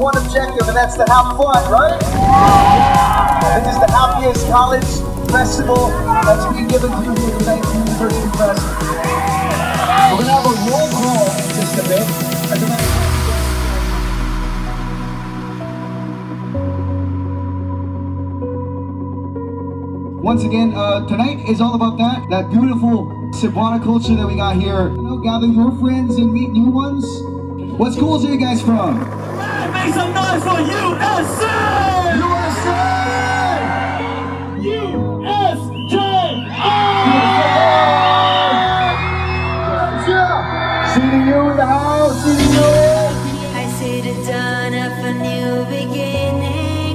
one objective, and that's to have fun, right? This is the happiest college festival that's being given to you here tonight at University Fest. We're gonna have a roll call in just a bit. Once again, tonight is all about that beautiful Cebuana culture that we got here. You know, gather your friends and meet new ones. What schools are you guys from? Make some noise for USA! USA! CDU in the house, CDU! I see the dawn of a new beginning.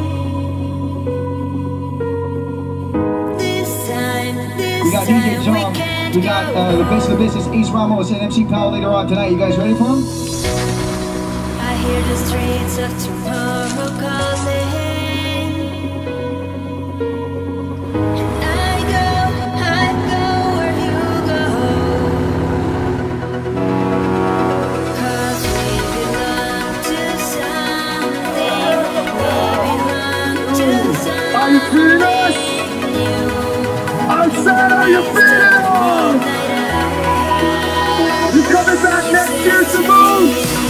This time we got DJ John, we got the best of the business, Ace Ramos and MC Powell later on tonight. You guys ready for them? I hear the streets of tomorrow calling. And I go where you go. 'Cause we belong to something. We belong to something. Are you feeling us? I said, are you feeling us? You coming back next year, Simone?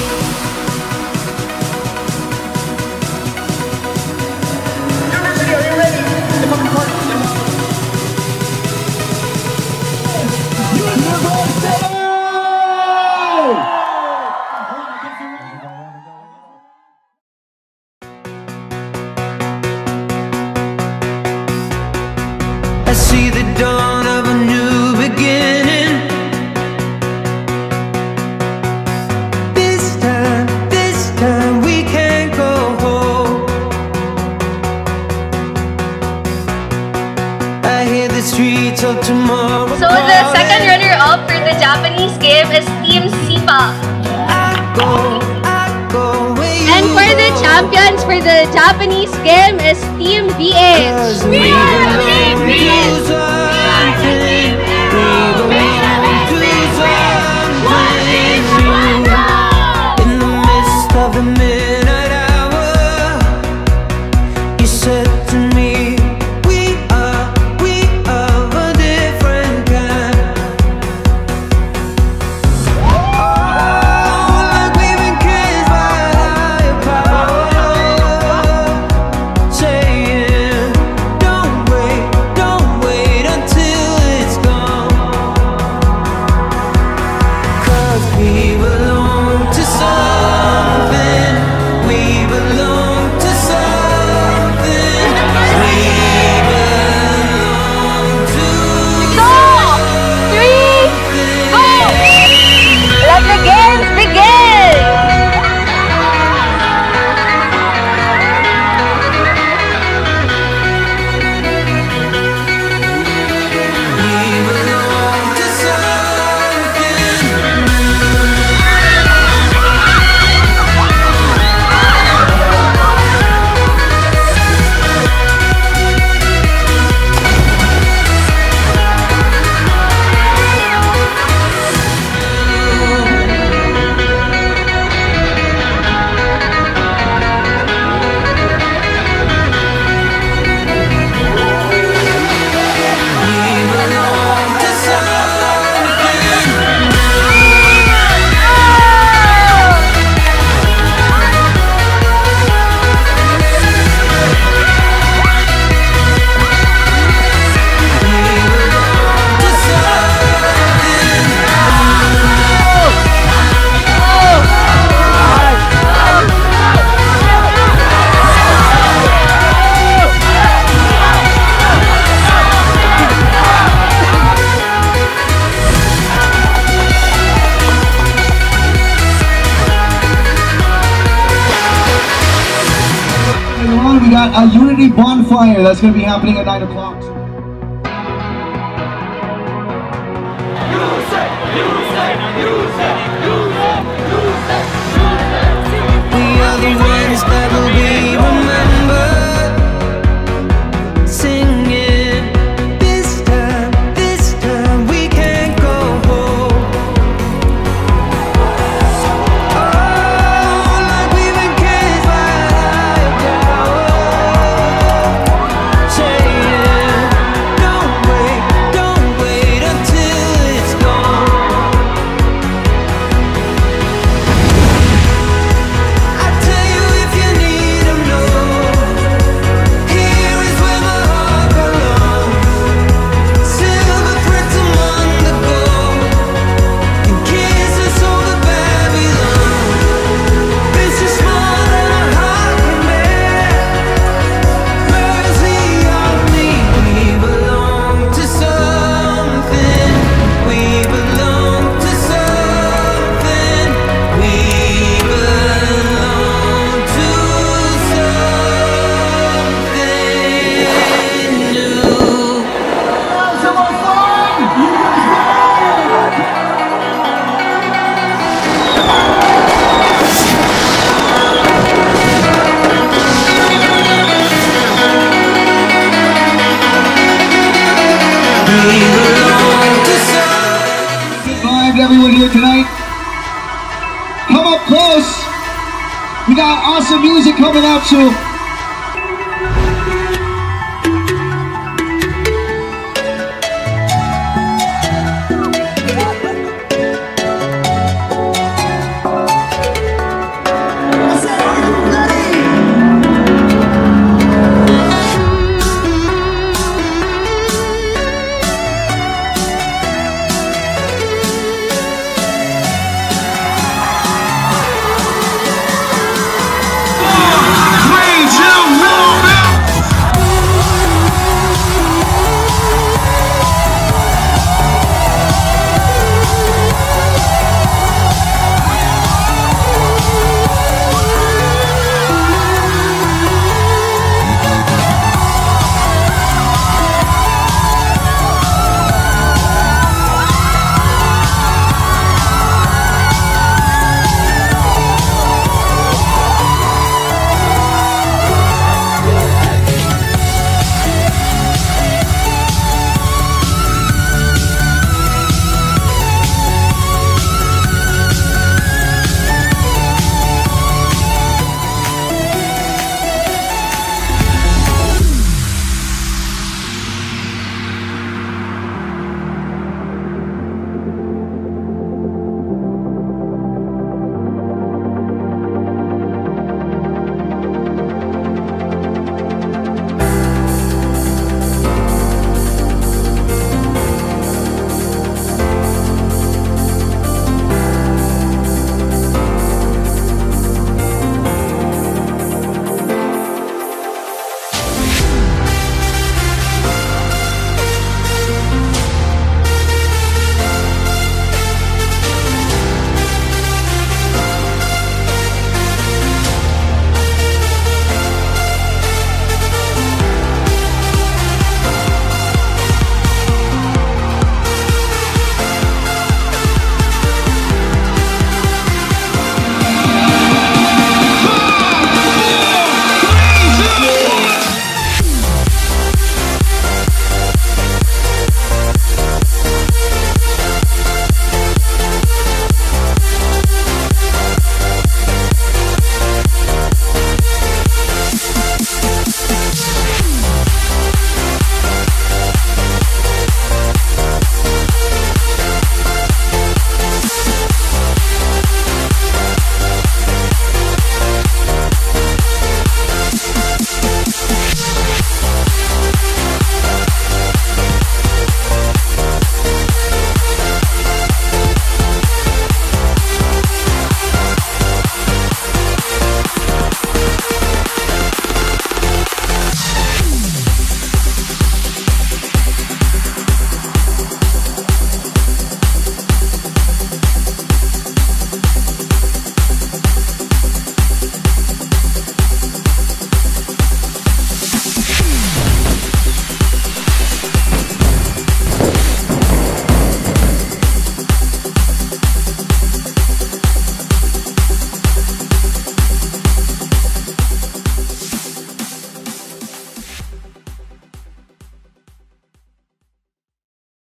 I see the dawn of a new beginning. This time we can't go home. I hear the streets of tomorrow. So the second runner-up for the Japanese game is Team Sipa. And for the champions for the Japanese game is Team VH. In the midst of the midnight hour, you said to me, we are of a different kind. Like we've been kissed by a higher power, saying, don't wait until it's gone. 'Cause we belong to something. We belong to something. We belong to 2, 3, go! Let the games begin! We got a Unity Bonfire that's going to be happening at 9 o'clock. We are the ones that will be remembered, singing. This time we can't go home. Oh, like we've been kissed by a got awesome music coming up, so